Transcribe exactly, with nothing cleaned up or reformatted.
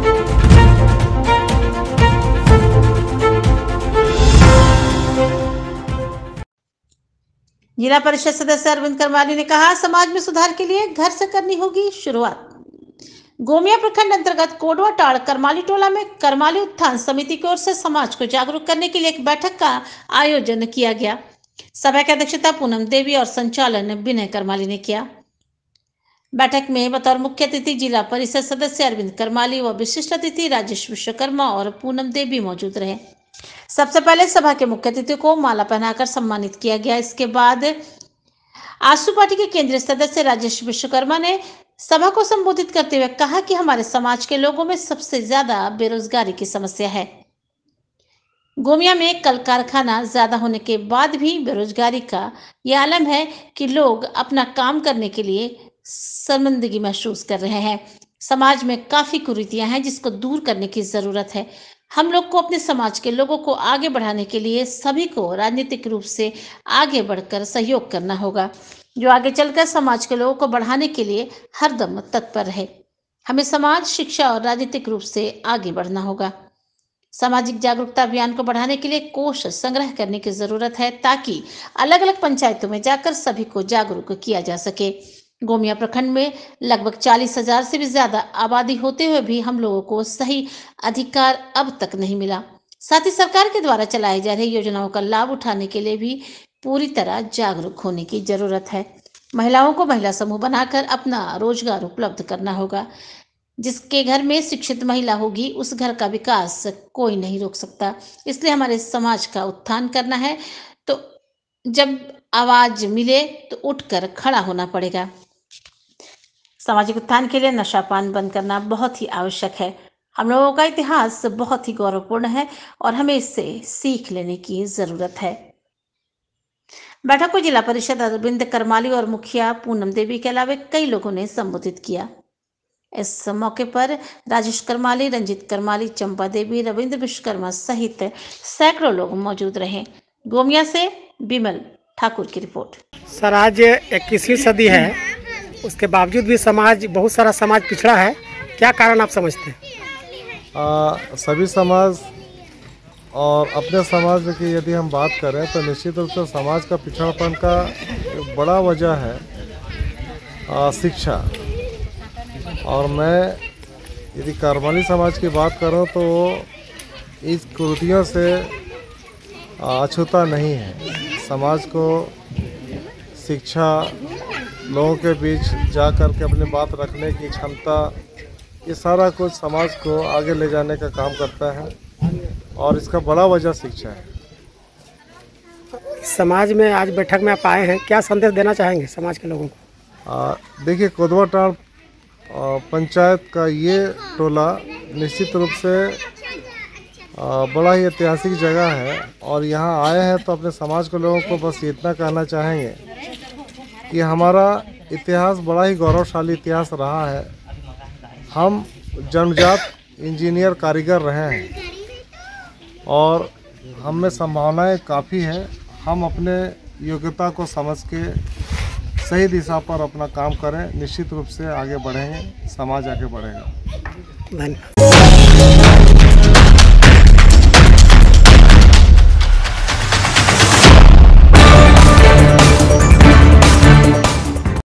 जिला परिषद सदस्य अरविंद करमाली ने कहा, समाज में सुधार के लिए घर से करनी होगी शुरुआत। गोमिया प्रखंड अंतर्गत कोडवा टाड़ करमाली टोला में करमाली उत्थान समिति की ओर से समाज को जागरूक करने के लिए एक बैठक का आयोजन किया गया। सभा की अध्यक्षता पूनम देवी और संचालन विनय करमाली ने किया। बैठक में बतौर मुख्य अतिथि जिला परिषद सदस्य अरविंद करमाली व विशिष्ट अतिथि राजेश विश्वकर्मा और पूनम देवी मौजूद रहे। सबसे पहले सभा के मुख्य अतिथि को माला पहनाकर सम्मानित किया गया। इसके बाद आजसू पार्टी के केंद्रीय सदस्य राजेश विश्वकर्मा ने सभा को संबोधित करते हुए कहा कि हमारे समाज के लोगों में सबसे ज्यादा बेरोजगारी की समस्या है। गोमिया में कल कारखाना ज्यादा होने के बाद भी बेरोजगारी का यह आलम है कि लोग अपना काम करने के लिए शर्मिंदगी महसूस कर रहे हैं। समाज में काफी कुरीतियां हैं जिसको दूर करने की जरूरत है। हम लोग को अपने समाज के लोगों को आगे बढ़ाने के लिए सभी को राजनीतिक रूप से आगे बढ़कर सहयोग करना होगा, जो आगे चलकर समाज के लोगों को बढ़ाने के लिए हरदम तत्पर रहे। हमें समाज, शिक्षा और राजनीतिक रूप से आगे बढ़ना होगा। सामाजिक जागरूकता अभियान को बढ़ाने के लिए कोष संग्रह करने की जरूरत है ताकि अलग अलग पंचायतों में जाकर सभी को जागरूक किया जा सके। गोमिया प्रखंड में लगभग चालीस हजार से भी ज्यादा आबादी होते हुए भी हम लोगों को सही अधिकार अब तक नहीं मिला। साथ ही सरकार के द्वारा चलाई जा रही योजनाओं का लाभ उठाने के लिए भी पूरी तरह जागरूक होने की जरूरत है। महिलाओं को महिला समूह बनाकर अपना रोजगार उपलब्ध करना होगा। जिसके घर में शिक्षित महिला होगी उस घर का विकास कोई नहीं रोक सकता। इसलिए हमारे समाज का उत्थान करना है तो जब आवाज मिले तो उठकर खड़ा होना पड़ेगा। सामाजिक उत्थान के लिए नशापान बंद करना बहुत ही आवश्यक है। हम लोगों का इतिहास बहुत ही गौरवपूर्ण है और हमें इससे सीख लेने की जरूरत है। बैठक को जिला परिषद अरविंद करमाली और मुखिया पूनम देवी के अलावा कई लोगों ने संबोधित किया। इस मौके पर राजेश करमाली, रंजित करमाली, चंपा देवी, रविंद्र विश्वकर्मा सहित सैकड़ों लोग मौजूद रहे। गोमिया से बिमल ठाकुर की रिपोर्ट। सर, आज इक्कीसवीं सदी है, उसके बावजूद भी समाज, बहुत सारा समाज पिछड़ा है। क्या कारण आप समझते हैं? आ, सभी समाज और अपने समाज की यदि हम बात करें तो निश्चित रूप से समाज का पिछड़ापन का बड़ा वजह है आ, शिक्षा। और मैं यदि करमाली समाज की बात करूं तो इस कुरीतियों से अछूता नहीं है। समाज को शिक्षा, लोगों के बीच जा कर के अपनी बात रखने की क्षमता, ये सारा कुछ समाज को आगे ले जाने का काम करता है और इसका बड़ा वजह शिक्षा है। समाज में आज बैठक में आप आए हैं, क्या संदेश देना चाहेंगे समाज के लोगों को? देखिए, कोडवा टाड़ पंचायत का ये टोला निश्चित रूप से बड़ा ही ऐतिहासिक जगह है और यहाँ आए हैं तो अपने समाज के लोगों को बस इतना कहना चाहेंगे कि हमारा इतिहास बड़ा ही गौरवशाली इतिहास रहा है। हम जन्मजात इंजीनियर कारीगर रहे हैं और हम में संभावनाएं काफ़ी हैं। हम अपने योग्यता को समझ के सही दिशा पर अपना काम करें, निश्चित रूप से आगे बढ़ेंगे, समाज आगे बढ़ेगा। धन्यवाद।